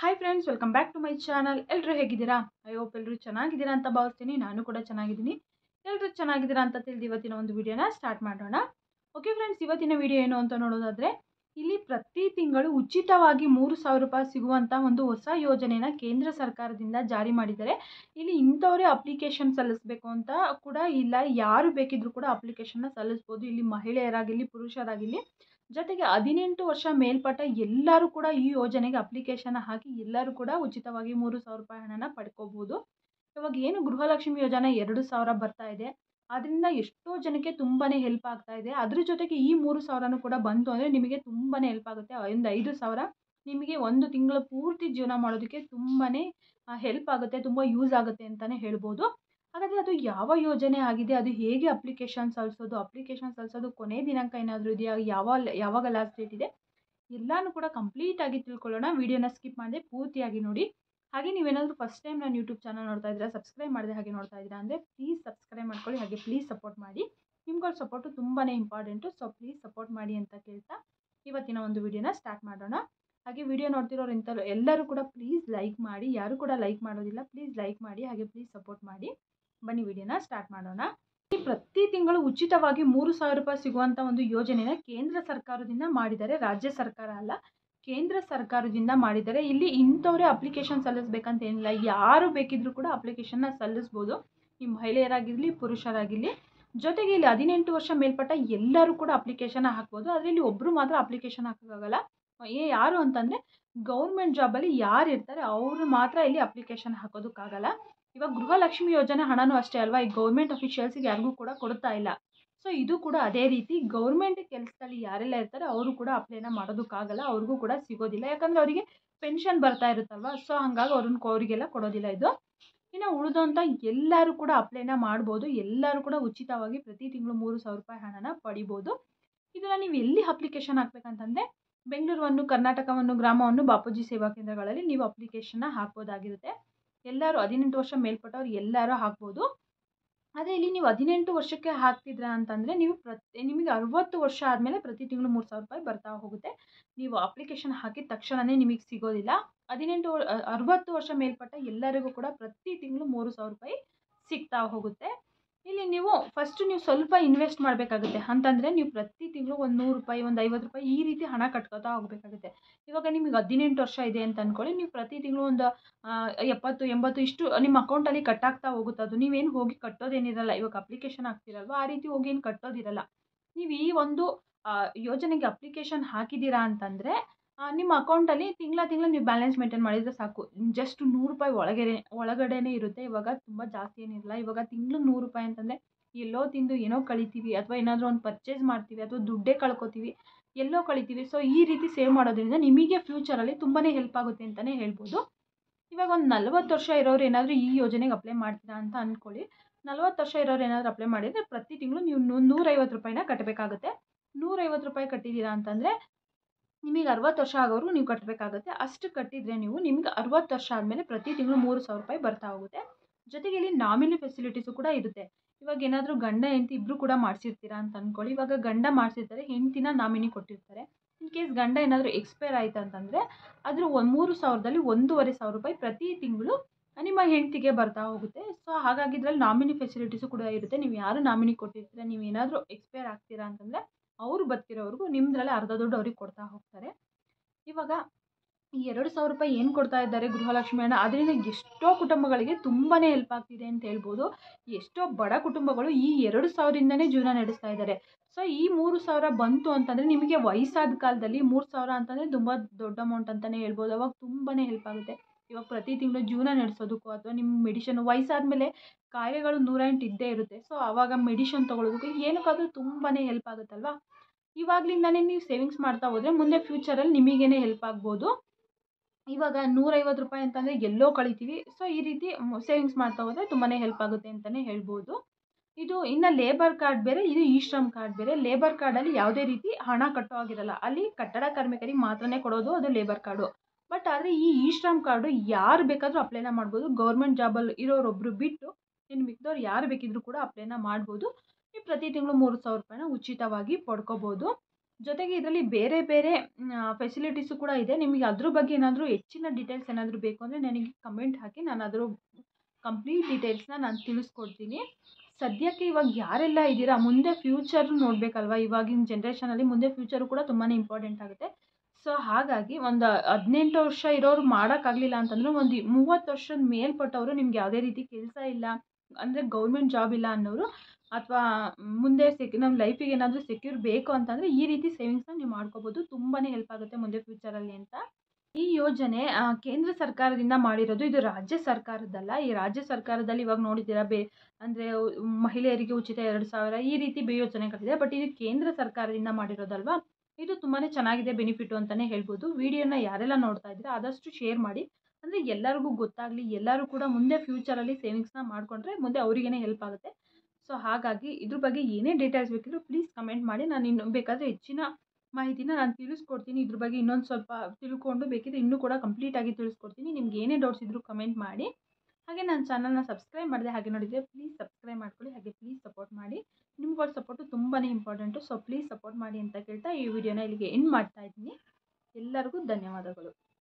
Hi friends, welcome back to my channel. ಎಲ್ಲರೂ ಹೇಗಿದ್ದೀರಾ? I hope ಎಲ್ಲರೂ ಚೆನ್ನಾಗಿದ್ದೀರಾ ಅಂತ ಭಾವಿಸ್ತೀನಿ. ನಾನು ಕೂಡ ಚೆನ್ನಾಗಿದ್ದೀನಿ. ಎಲ್ಲರೂ ಚೆನ್ನಾಗಿದ್ದೀರಾ ಅಂತ ತಿಳಿದು ಇವತ್ತಿನ ಒಂದು ವಿಡಿಯೋನ ಸ್ಟಾರ್ಟ್ ಮಾಡೋಣ. ಓಕೆ ಫ್ರೆಂಡ್ಸ್, ಇವತ್ತಿನ ವಿಡಿಯೋ ಏನು ಅಂತ ನೋಡೋದಾದರೆ, ಇಲ್ಲಿ ಪ್ರತಿ ತಿಂಗಳು ಉಚಿತವಾಗಿ 3,000 ರೂಪಾಯಿ ಸಿಗುವಂಥ ಒಂದು ಹೊಸ ಯೋಜನೆನ ಕೇಂದ್ರ ಸರ್ಕಾರದಿಂದ ಜಾರಿ ಮಾಡಿದ್ದಾರೆ. ಇಲ್ಲಿ ಇಂಥವರೇ ಅಪ್ಲಿಕೇಶನ್ ಸಲ್ಲಿಸಬೇಕು ಅಂತ ಕೂಡ ಇಲ್ಲ, ಯಾರು ಬೇಕಿದ್ರೂ ಕೂಡ ಅಪ್ಲಿಕೇಶನ್ನ ಸಲ್ಲಿಸ್ಬೋದು. ಇಲ್ಲಿ ಮಹಿಳೆಯರಾಗಿರಲಿ ಪುರುಷರಾಗಿರಲಿ, ಜೊತೆಗೆ 18 ವರ್ಷ ಮೇಲ್ಪಟ್ಟ ಎಲ್ಲರೂ ಕೂಡ ಈ ಯೋಜನೆಗೆ ಅಪ್ಲಿಕೇಶನ್ ಹಾಕಿ ಎಲ್ಲರೂ ಕೂಡ ಉಚಿತವಾಗಿ 3,000 ರೂಪಾಯಿ ಹಣನ ಪಡ್ಕೋಬಹುದು. ಇವಾಗ ಏನು ಗೃಹಲಕ್ಷ್ಮಿ ಯೋಜನೆ 2,000 ಬರ್ತಾ ಇದೆ, ಅದರಿಂದ ಎಷ್ಟೋ ಜನಕ್ಕೆ ತುಂಬಾ ಹೆಲ್ಪ್ ಆಗ್ತಾ ಇದೆ. ಅದ್ರ ಜೊತೆಗೆ ಈ 3,000 ಕೂಡ ಬಂತು ಅಂದರೆ ನಿಮಗೆ ತುಂಬಾ ಹೆಲ್ಪ್ ಆಗುತ್ತೆ. ಒಂದು 5,000 ನಿಮಗೆ ಒಂದು ತಿಂಗಳ ಪೂರ್ತಿ ಜೀವನ ಮಾಡೋದಕ್ಕೆ ತುಂಬಾ ಹೆಲ್ಪ್ ಆಗುತ್ತೆ, ತುಂಬ ಯೂಸ್ ಆಗುತ್ತೆ ಅಂತಲೇ ಹೇಳ್ಬೋದು. ಹಾಗಾದರೆ ಅದು ಯಾವ ಯೋಜನೆ ಆಗಿದೆ, ಅದು ಹೇಗೆ ಅಪ್ಲಿಕೇಶನ್ ಸಲ್ಲಿಸೋದು ಕೊನೆ ದಿನಾಂಕ ಏನಾದರೂ ಇದೆಯಾ, ಯಾವಾಗ ಲಾಸ್ಟ್ ಡೇಟ್ ಇದೆ, ಎಲ್ಲನೂ ಕೂಡ ಕಂಪ್ಲೀಟಾಗಿ ತಿಳ್ಕೊಳ್ಳೋಣ. ವಿಡಿಯೋನ ಸ್ಕಿಪ್ ಮಾಡದೆ ಪೂರ್ತಿಯಾಗಿ ನೋಡಿ. ಹಾಗೆ ನೀವೇನಾದರೂ ಫಸ್ಟ್ ಟೈಮ್ ನಾನು ಯೂಟ್ಯೂಬ್ ಚಾನಲ್ ನೋಡ್ತಾ ಇದ್ದೀರಾ, ಸಬ್ಸ್ಕ್ರೈಬ್ ಮಾಡದೆ ಹಾಗೆ ನೋಡ್ತಾ ಇದ್ದೀರಾ ಅಂದರೆ ಪ್ಲೀಸ್ ಸಬ್ಸ್ಕ್ರೈಬ್ ಮಾಡ್ಕೊಳ್ಳಿ. ಹಾಗೆ ಪ್ಲೀಸ್ ಸಪೋರ್ಟ್ ಮಾಡಿ. ನಿಮ್ಗಳ ಸಪೋರ್ಟು ತುಂಬಾ ಇಂಪಾರ್ಟೆಂಟು. ಸೊ ಪ್ಲೀಸ್ ಸಪೋರ್ಟ್ ಮಾಡಿ ಅಂತ ಕೇಳ್ತಾ ಇವತ್ತಿನ ಒಂದು ವಿಡಿಯೋನ ಸ್ಟಾರ್ಟ್ ಮಾಡೋಣ. ಹಾಗೆ ವಿಡಿಯೋ ನೋಡ್ತಿರೋರು ಎಲ್ಲರೂ ಕೂಡ ಪ್ಲೀಸ್ ಲೈಕ್ ಮಾಡಿ. ಯಾರು ಕೂಡ ಲೈಕ್ ಮಾಡೋದಿಲ್ಲ, ಪ್ಲೀಸ್ ಲೈಕ್ ಮಾಡಿ. ಹಾಗೆ ಪ್ಲೀಸ್ ಸಪೋರ್ಟ್ ಮಾಡಿ. ಬನ್ನಿ ವಿಡಿಯೋನ ಸ್ಟಾರ್ಟ್ ಮಾಡೋಣ. ಪ್ರತಿ ತಿಂಗಳು ಉಚಿತವಾಗಿ 3,000 ರೂಪಾಯಿ ಸಿಗುವಂಥ ಒಂದು ಯೋಜನೆನ ಕೇಂದ್ರ ಸರ್ಕಾರದಿಂದ ಮಾಡಿದ್ದಾರೆ. ರಾಜ್ಯ ಸರ್ಕಾರ ಅಲ್ಲ, ಕೇಂದ್ರ ಸರ್ಕಾರದಿಂದ ಮಾಡಿದ್ದಾರೆ. ಇಲ್ಲಿ ಇಂಥವರೇ ಅಪ್ಲಿಕೇಶನ್ ಸಲ್ಲಿಸಬೇಕಂತ ಏನಿಲ್ಲ, ಯಾರು ಬೇಕಿದ್ರೂ ಕೂಡ ಅಪ್ಲಿಕೇಶನ್ನ ಸಲ್ಲಿಸ್ಬೋದು. ಈ ಮಹಿಳೆಯರಾಗಿರಲಿ ಪುರುಷರಾಗಿರಲಿ, ಜೊತೆಗೆ ಇಲ್ಲಿ 18 ವರ್ಷ ಮೇಲ್ಪಟ್ಟ ಎಲ್ಲರೂ ಕೂಡ ಅಪ್ಲಿಕೇಶನ್ ಹಾಕ್ಬೋದು. ಆದರೆ ಇಲ್ಲಿ ಒಬ್ಬರು ಮಾತ್ರ ಅಪ್ಲಿಕೇಶನ್ ಹಾಕೋಕ್ಕಾಗಲ್ಲ. ಯಾರು ಅಂತಂದರೆ ಗೌರ್ಮೆಂಟ್ ಜಾಬಲ್ಲಿ ಯಾರು ಇರ್ತಾರೆ ಅವರು ಮಾತ್ರ ಇಲ್ಲಿ ಅಪ್ಲಿಕೇಶನ್ ಹಾಕೋದಕ್ಕಾಗಲ್ಲ. ಇವಾಗ ಗೃಹಲಕ್ಷ್ಮಿ ಯೋಜನೆ ಹಣನೂ ಅಷ್ಟೇ ಅಲ್ವಾ, ಈ ಗೌರ್ಮೆಂಟ್ ಅಫಿಷಿಯಲ್ಸಿಗೆ ಯಾರಿಗೂ ಕೂಡ ಕೊಡ್ತಾ ಇಲ್ಲ. ಸೊ ಇದು ಕೂಡ ಅದೇ ರೀತಿ ಗೌರ್ಮೆಂಟ್ ಕೆಲಸದಲ್ಲಿ ಯಾರೆಲ್ಲ ಇರ್ತಾರೆ ಅವರು ಕೂಡ ಅಪ್ಲೈನ ಮಾಡೋದಕ್ಕಾಗಲ್ಲ, ಅವ್ರಿಗೂ ಕೂಡ ಸಿಗೋದಿಲ್ಲ. ಯಾಕಂದರೆ ಅವರಿಗೆ ಪೆನ್ಷನ್ ಬರ್ತಾ ಇರುತ್ತಲ್ವ, ಸೊ ಹಾಗಾಗಿ ಅವರಿಗೆಲ್ಲ ಕೊಡೋದಿಲ್ಲ ಇದು. ಇನ್ನು ಉಳಿದಂಥ ಎಲ್ಲರೂ ಕೂಡ ಅಪ್ಲೈನ ಮಾಡ್ಬೋದು. ಎಲ್ಲರೂ ಕೂಡ ಉಚಿತವಾಗಿ ಪ್ರತಿ ತಿಂಗಳು 3,000 ರೂಪಾಯಿ ಹಣನ ಪಡಿಬೋದು. ಇದನ್ನು ನೀವು ಎಲ್ಲಿ ಅಪ್ಲಿಕೇಶನ್ ಹಾಕಬೇಕಂತಂದರೆ ಬೆಂಗಳೂರು, ಕರ್ನಾಟಕವನ್ನು, ಗ್ರಾಮವನ್ನು ಬಾಪೂಜಿ ಸೇವಾ ಕೇಂದ್ರಗಳಲ್ಲಿ ನೀವು ಅಪ್ಲಿಕೇಶನ್ನ ಹಾಕ್ಬೋದಾಗಿರುತ್ತೆ. ಎಲ್ಲರೂ 18 ವರ್ಷ ಮೇಲ್ಪಟ್ಟವ್ರು ಎಲ್ಲರೂ ಹಾಕ್ಬೋದು. ಆದರೆ ಇಲ್ಲಿ ನೀವು 18 ವರ್ಷಕ್ಕೆ ಹಾಕ್ತಿದ್ರ ಅಂತಂದರೆ ನಿಮಗೆ 60 ವರ್ಷ ಆದಮೇಲೆ ಪ್ರತಿ ತಿಂಗಳು 3,000 ರೂಪಾಯಿ ಬರ್ತಾ ಹೋಗುತ್ತೆ. ನೀವು ಅಪ್ಲಿಕೇಶನ್ ಹಾಕಿದ ತಕ್ಷಣವೇ ನಿಮಗೆ ಸಿಗೋದಿಲ್ಲ. 60 ವರ್ಷ ಮೇಲ್ಪಟ್ಟ ಎಲ್ಲರಿಗೂ ಕೂಡ ಪ್ರತಿ ತಿಂಗಳು 3,000 ರೂಪಾಯಿ ಸಿಗ್ತಾ ಹೋಗುತ್ತೆ. ಇಲ್ಲಿ ನೀವು ಸ್ವಲ್ಪ ಇನ್ವೆಸ್ಟ್ ಮಾಡಬೇಕಾಗುತ್ತೆ. ಅಂತಂದರೆ ನೀವು ಪ್ರತಿ ತಿಂಗಳು ಒಂದು 100 ರೂಪಾಯಿ, ಒಂದು 50 ರೂಪಾಯಿ ಈ ರೀತಿ ಹಣ ಕಟ್ಕೋತಾ ಹೋಗಬೇಕಾಗುತ್ತೆ. ಇವಾಗ ನಿಮಗೆ 18 ವರ್ಷ ಇದೆ ಅಂತ ಅಂದ್ಕೊಳ್ಳಿ, ನೀವು ಪ್ರತಿ ತಿಂಗಳು ಒಂದು 70, 80 ಇಷ್ಟು ನಿಮ್ಮ ಅಕೌಂಟಲ್ಲಿ ಕಟ್ಟಾಗ್ತಾ ಹೋಗುತ್ತೆ. ಅದು ನೀವೇನು ಹೋಗಿ ಕಟ್ಟೋದೇನಿರಲ್ಲ. ಇವಾಗ ಅಪ್ಲಿಕೇಶನ್ ಹಾಕ್ತಿರಲ್ವ, ಆ ರೀತಿ ಹೋಗಿ ಏನು ಕಟ್ಟೋದಿರಲ್ಲ. ನೀವು ಈ ಒಂದು ಯೋಜನೆಗೆ ಅಪ್ಲಿಕೇಶನ್ ಹಾಕಿದ್ದೀರಾ ಅಂತಂದರೆ ನಿಮ್ಮ ಅಕೌಂಟಲ್ಲಿ ತಿಂಗಳ ನೀವು ಬ್ಯಾಲೆನ್ಸ್ ಮೇಂಟೈನ್ ಮಾಡಿದರೆ ಸಾಕು. ಜಸ್ಟ್ 100 ರೂಪಾಯಿ ಒಳಗಡೆನೇ ಇರುತ್ತೆ. ಇವಾಗ ತುಂಬ ಜಾಸ್ತಿ ಏನಿರಲ್ಲ. ಇವಾಗ ತಿಂಗಳು 100 ರೂಪಾಯಿ ಅಂತಂದರೆ ಎಲ್ಲೋ ತಿಂದು ಏನೋ ಕಳಿತೀವಿ, ಅಥವಾ ಏನಾದರೂ ಒಂದು ಪರ್ಚೇಸ್ ಮಾಡ್ತೀವಿ, ಅಥವಾ ದುಡ್ಡೇ ಕಳ್ಕೊತೀವಿ, ಎಲ್ಲೋ ಕಳಿತೀವಿ. ಸೊ ಈ ರೀತಿ ಸೇವ್ ಮಾಡೋದ್ರಿಂದ ನಿಮಗೆ ಫ್ಯೂಚರಲ್ಲಿ ತುಂಬಾ ಹೆಲ್ಪ್ ಆಗುತ್ತೆ ಅಂತಲೇ ಹೇಳ್ಬೋದು. ಇವಾಗ ಒಂದು 40 ವರ್ಷ ಇರೋರು ಏನಾದರೂ ಈ ಯೋಜನೆಗೆ ಅಪ್ಲೈ ಮಾಡ್ತೀರಾ ಅಂತ ಅಂದ್ಕೊಳ್ಳಿ. 40 ವರ್ಷ ಇರೋರು ಏನಾದರೂ ಅಪ್ಲೈ ಮಾಡಿದರೆ ಪ್ರತಿ ತಿಂಗಳು ನೀವು 150 ರೂಪಾಯಿನ ಕಟ್ಟಬೇಕಾಗುತ್ತೆ. 150 ರೂಪಾಯಿ ಕಟ್ಟಿದ್ದೀರಾ ಅಂತಂದರೆ ನಿಮಗೆ 60 ವರ್ಷ ಆಗೋರು ನೀವು ಕಟ್ಟಬೇಕಾಗುತ್ತೆ. ಅಷ್ಟು ಕಟ್ಟಿದರೆ ನಿಮಗೆ 60 ವರ್ಷ ಆದಮೇಲೆ ಪ್ರತಿ ತಿಂಗಳು 3,000 ರೂಪಾಯಿ ಬರ್ತಾ ಹೋಗುತ್ತೆ. ಜೊತೆಗೆ ಇಲ್ಲಿ ನಾಮಿನಿ ಫೆಸಿಲಿಟೀಸು ಕೂಡ ಇರುತ್ತೆ. ಇವಾಗ ಏನಾದರೂ ಗಂಡ ಹೆಂಡತಿ ಇಬ್ಬರು ಕೂಡ ಮಾಡಿಸಿರ್ತೀರಾ ಅಂತ ಅಂದ್ಕೊಳ್ಳಿ. ಇವಾಗ ಗಂಡ ಮಾಡಿಸಿರ್ತಾರೆ, ಹೆಂಡತಿನ ನಾಮಿನಿ ಕೊಟ್ಟಿರ್ತಾರೆ. ಇನ್ ಕೇಸ್ ಗಂಡ ಏನಾದರೂ ಎಕ್ಸ್ಪೈರ್ ಆಯಿತು ಅಂತಂದರೆ ಅದ್ರ 3,000ದಲ್ಲಿ 1,500 ರೂಪಾಯಿ ಪ್ರತಿ ತಿಂಗಳು ನಿಮ್ಮ ಹೆಂಡತಿಗೆ ಬರ್ತಾ ಹೋಗುತ್ತೆ. ಸೊ ಹಾಗಾಗಿ ಇದರಲ್ಲಿ ನಾಮಿನಿ ಫೆಸಿಲಿಟೀಸು ಕೂಡ ಇರುತ್ತೆ. ನೀವು ಯಾರು ನಾಮಿನಿ ಕೊಟ್ಟಿರ್ತೀರ, ನೀವು ಏನಾದರೂ ಎಕ್ಸ್ಪೈರ್ ಆಗ್ತೀರಾ ಅಂತಂದರೆ ಅವರು ಬದುಕಿರೋವರೆಗೂ ನಿಮ್ಮದ್ರಲ್ಲಿ ಅರ್ಧ ದುಡ್ಡು ಅವ್ರಿಗೆ ಕೊಡ್ತಾ ಹೋಗ್ತಾರೆ. ಇವಾಗ ಈ 2,000 ರೂಪಾಯಿ ಏನು ಕೊಡ್ತಾ ಇದ್ದಾರೆ ಗೃಹಲಕ್ಷ್ಮಿ ಹಣ, ಅದರಿಂದ ಎಷ್ಟೋ ಕುಟುಂಬಗಳಿಗೆ ತುಂಬಾ ಹೆಲ್ಪ್ ಆಗ್ತಿದೆ ಅಂತ ಹೇಳ್ಬೋದು. ಎಷ್ಟೋ ಬಡ ಕುಟುಂಬಗಳು ಈ 2,000ರಿಂದನೇ ಜೀವನ ನಡೆಸ್ತಾ ಇದ್ದಾರೆ. ಸೊ ಈ 3,000 ಬಂತು ಅಂತಂದರೆ ನಿಮಗೆ ವಯಸ್ಸಾದ ಕಾಲದಲ್ಲಿ 3,000 ಅಂತಂದರೆ ತುಂಬ ದೊಡ್ಡ ಅಮೌಂಟ್ ಅಂತಲೇ ಹೇಳ್ಬೋದು. ಅವಾಗ ತುಂಬಾ ಹೆಲ್ಪ್ ಆಗುತ್ತೆ. ಇವಾಗ ಪ್ರತಿ ತಿಂಗಳು ಜೀವನ ನಡೆಸೋದಕ್ಕೂ, ಅಥವಾ ನಿಮ್ಮ ಮೆಡಿಷನ್ ವಯಸ್ಸಾದ ಮೇಲೆ ಕಾಯಿಲೆಗಳು 108 ಇದ್ದೇ ಇರುತ್ತೆ. ಸೊ ಆವಾಗ ಮೆಡಿಷನ್ ತೊಗೊಳೋದಕ್ಕೂ ಏನಕ್ಕಾದರೂ ತುಂಬಾ ಹೆಲ್ಪ್ ಆಗುತ್ತಲ್ವಾ. ಇವಾಗಲಿಂದನೇ ನೀವು ಸೇವಿಂಗ್ಸ್ ಮಾಡ್ತಾ ಹೋದರೆ ಮುಂದೆ ಫ್ಯೂಚರಲ್ಲಿ ನಿಮಗೇನೆ ಹೆಲ್ಪ್ ಆಗ್ಬೋದು. ಇವಾಗ 150 ರೂಪಾಯಿ ಅಂತಂದರೆ ಎಲ್ಲೋ ಕಳಿತೀವಿ. ಸೊ ಈ ರೀತಿ ಸೇವಿಂಗ್ಸ್ ಮಾಡ್ತಾ ಹೋದರೆ ತುಂಬಾ ಹೆಲ್ಪ್ ಆಗುತ್ತೆ ಅಂತಲೇ ಹೇಳ್ಬೋದು. ಇದು ಇನ್ನು ಲೇಬರ್ ಕಾರ್ಡ್ ಬೇರೆ, ಇದು ಇ ಶ್ರಮ್ ಕಾರ್ಡ್ ಬೇರೆ. ಲೇಬರ್ ಕಾರ್ಡಲ್ಲಿ ಯಾವುದೇ ರೀತಿ ಹಣ ಕಟ್ಟೋ ಆಗಿರಲ್ಲ, ಅಲ್ಲಿ ಕಟ್ಟಡ ಕಾರ್ಮಿಕರಿಗೆ ಮಾತ್ರನೇ ಕೊಡೋದು, ಅದು ಲೇಬರ್ ಕಾರ್ಡು. ಬಟ್ ಆದರೆ ಈ ಇ ಶ್ರಮ್ ಕಾರ್ಡು ಯಾರು ಬೇಕಾದರೂ ಅಪ್ಲೈನ ಮಾಡ್ಬೋದು. ಗೌರ್ಮೆಂಟ್ ಜಾಬಲ್ಲಿ ಇರೋರೊಬ್ಬರು ಬಿಟ್ಟು ಇನ್ನು ಮಿಕ್ದವ್ರು ಯಾರು ಬೇಕಿದ್ರೂ ಕೂಡ ಅಪ್ಲೈನ ಮಾಡ್ಬೋದು. ನೀವು ಪ್ರತಿ ತಿಂಗಳು 3,000 ರೂಪಾಯಿನ ಉಚಿತವಾಗಿ ಪಡ್ಕೋಬೋದು. ಜೊತೆಗೆ ಇದರಲ್ಲಿ ಬೇರೆ ಬೇರೆ ಫೆಸಿಲಿಟೀಸು ಕೂಡ ಇದೆ. ನಿಮಗೆ ಅದ್ರ ಬಗ್ಗೆ ಏನಾದರೂ ಹೆಚ್ಚಿನ ಡೀಟೇಲ್ಸ್ ಏನಾದರೂ ಬೇಕು ಅಂದರೆ ನನಗೆ ಕಮೆಂಟ್ ಹಾಕಿ, ನಾನು ಅದರ ಕಂಪ್ಲೀಟ್ ಡೀಟೇಲ್ಸ್ನ ನಾನು ತಿಳಿಸ್ಕೊಡ್ತೀನಿ. ಸದ್ಯಕ್ಕೆ ಇವಾಗ ಯಾರೆಲ್ಲ ಇದ್ದೀರಾ, ಮುಂದೆ ಫ್ಯೂಚರ್ ನೋಡಬೇಕಲ್ವ. ಇವಾಗಿನ ಜನ್ರೇಷನಲ್ಲಿ ಮುಂದೆ ಫ್ಯೂಚರು ಕೂಡ ತುಂಬಾ ಇಂಪಾರ್ಟೆಂಟ್ ಆಗುತ್ತೆ. ಸೊ ಹಾಗಾಗಿ ಒಂದು 18 ವರ್ಷ ಇರೋರು ಮಾಡೋಕ್ಕಾಗಲಿಲ್ಲ ಅಂತಂದರೆ ಒಂದು 30 ವರ್ಷದ ಮೇಲ್ಪಟ್ಟವರು, ನಿಮ್ಗೆ ಯಾವುದೇ ರೀತಿ ಕೆಲಸ ಇಲ್ಲ ಅಂದರೆ ಗೌರ್ಮೆಂಟ್ ಜಾಬ್ ಇಲ್ಲ ಅನ್ನೋರು, ಅಥವಾ ಮುಂದೆ ನಮ್ಮ ಲೈಫಿಗೆ ಏನಾದರೂ ಸೆಕ್ಯೂರ್ ಬೇಕು ಅಂತಂದರೆ ಈ ರೀತಿ ಸೇವಿಂಗ್ಸ್ನ ನೀವು ಮಾಡ್ಕೋಬೋದು. ತುಂಬಾ ಹೆಲ್ಪ್ ಆಗುತ್ತೆ ಮುಂದೆ ಫ್ಯೂಚರಲ್ಲಿ ಅಂತ. ಈ ಯೋಜನೆ ಕೇಂದ್ರ ಸರ್ಕಾರದಿಂದ ಮಾಡಿರೋದು, ಇದು ರಾಜ್ಯ ಸರ್ಕಾರದ್ದಲ್ಲ. ಈ ರಾಜ್ಯ ಸರ್ಕಾರದಲ್ಲಿ ಇವಾಗ ನೋಡಿದ್ದೀರಾ ಅಂದರೆ ಮಹಿಳೆಯರಿಗೆ ಉಚಿತ 2000 ಈ ರೀತಿ ಯೋಜನೆಗಳಿದೆ. ಬಟ್ ಇದು ಕೇಂದ್ರ ಸರ್ಕಾರದಿಂದ ಮಾಡಿರೋದಲ್ವಾ, ಇದು ತುಂಬಾ ಚೆನ್ನಾಗಿದೆ, ಬೆನಿಫಿಟ್ಟು ಅಂತಲೇ ಹೇಳ್ಬೋದು. ವಿಡಿಯೋನ ಯಾರೆಲ್ಲ ನೋಡ್ತಾ ಇದ್ದೀರಾ ಆದಷ್ಟು ಶೇರ್ ಮಾಡಿ, ಅಂದರೆ ಎಲ್ಲರಿಗೂ ಗೊತ್ತಾಗಲಿ, ಎಲ್ಲರೂ ಕೂಡ ಮುಂದೆ ಫ್ಯೂಚರಲ್ಲಿ ಸೇವಿಂಗ್ಸ್ನ ಮಾಡಿಕೊಂಡ್ರೆ ಮುಂದೆ ಅವರಿಗೇ ಹೆಲ್ಪ್ ಆಗುತ್ತೆ. ಸೊ ಹಾಗಾಗಿ ಇದ್ರ ಬಗ್ಗೆ ಏನೇ ಡೀಟೇಲ್ಸ್ ಬೇಕಿದ್ರೂ ಪ್ಲೀಸ್ ಕಮೆಂಟ್ ಮಾಡಿ. ನಾನು ಇನ್ನು ಬೇಕಾದರೆ ಹೆಚ್ಚಿನ ಮಾಹಿತಿನ ನಾನು ತಿಳಿಸ್ಕೊಡ್ತೀನಿ. ಇದ್ರ ಬಗ್ಗೆ ಇನ್ನೊಂದು ಸ್ವಲ್ಪ ತಿಳ್ಕೊಂಡು ಬೇಕಿದ್ರೆ ಇನ್ನೂ ಕೂಡ ಕಂಪ್ಲೀಟಾಗಿ ತಿಳಿಸ್ಕೊಡ್ತೀನಿ. ನಿಮ್ಗೆ ಏನೇ ಡೌಟ್ಸ್ ಇದ್ದರೂ ಕಮೆಂಟ್ ಮಾಡಿ. ಹಾಗೆ ನನ್ನ ಚಾನಲ್ನ ಸಬ್ಸ್ಕ್ರೈಬ್ ಮಾಡಿದೆ ಹಾಗೆ ನೋಡಿದರೆ ಪ್ಲೀಸ್ ಸಬ್ಸ್ಕ್ರೈಬ್ ಮಾಡ್ಕೊಳ್ಳಿ. ಹಾಗೆ ಪ್ಲೀಸ್ ಸಪೋರ್ಟ್ ಮಾಡಿ. ನಿಮ್ಗಳ ಸಪೋರ್ಟು ತುಂಬಾ ಇಂಪಾರ್ಟೆಂಟು. ಸೊ ಪ್ಲೀಸ್ ಸಪೋರ್ಟ್ ಮಾಡಿ ಅಂತ ಕೇಳ್ತಾ ಈ ವಿಡಿಯೋನ ಇಲ್ಲಿಗೆ ಎಂಡ್ ಮಾಡ್ತಾ ಇದ್ದೀನಿ. ಎಲ್ಲರಿಗೂ ಧನ್ಯವಾದಗಳು.